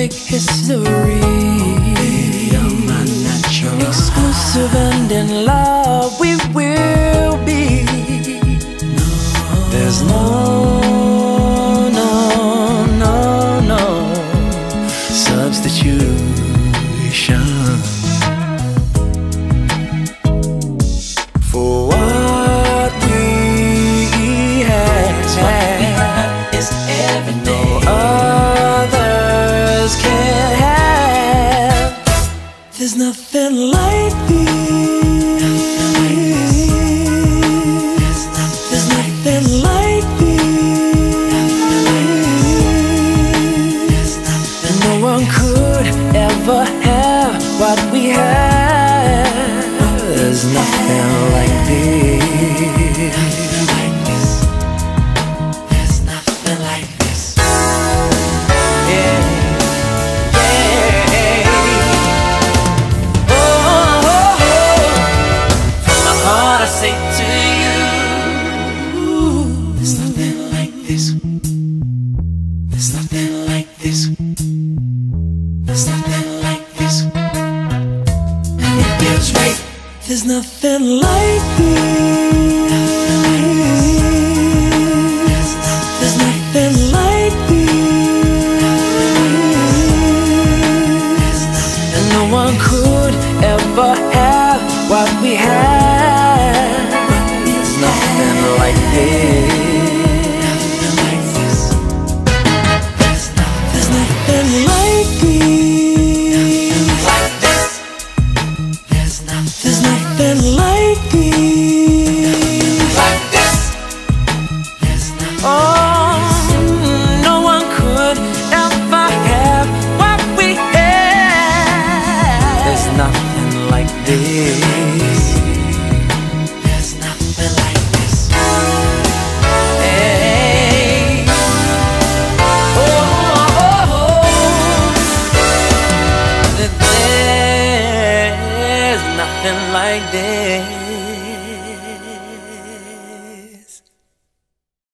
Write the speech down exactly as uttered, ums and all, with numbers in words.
make history. Baby, you're my natural exclusive and in love we will be. No, there's no, no, no, no substitution for what we have. what we have is everything. No others can have. There's nothing like these. There's nothing like these. No one could ever have what we have. There's nothing like this. There's nothing like this. Yeah, yeah. Oh, oh, oh. From my heart I say to you, there's nothing like this. There's nothing like this. There's nothing like this. And it feels right. There's nothing like these. There's nothing like these. And no one could ever have what we have. There's nothing like this. There's nothing like these. Like this. There's nothing There's nothing like these. like this. There's nothing. Oh, no one could ever have what we have. There's nothing like this. There's nothing like this. Hey. Oh, oh, oh. There's nothing like this.